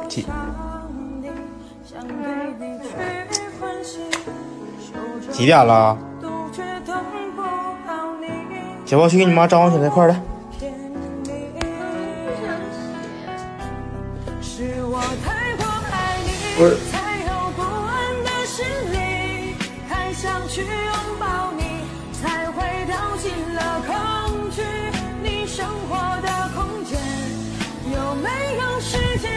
几点了？小宝去给你妈张罗起来，快点的。不是。 生活的空间有没有时间？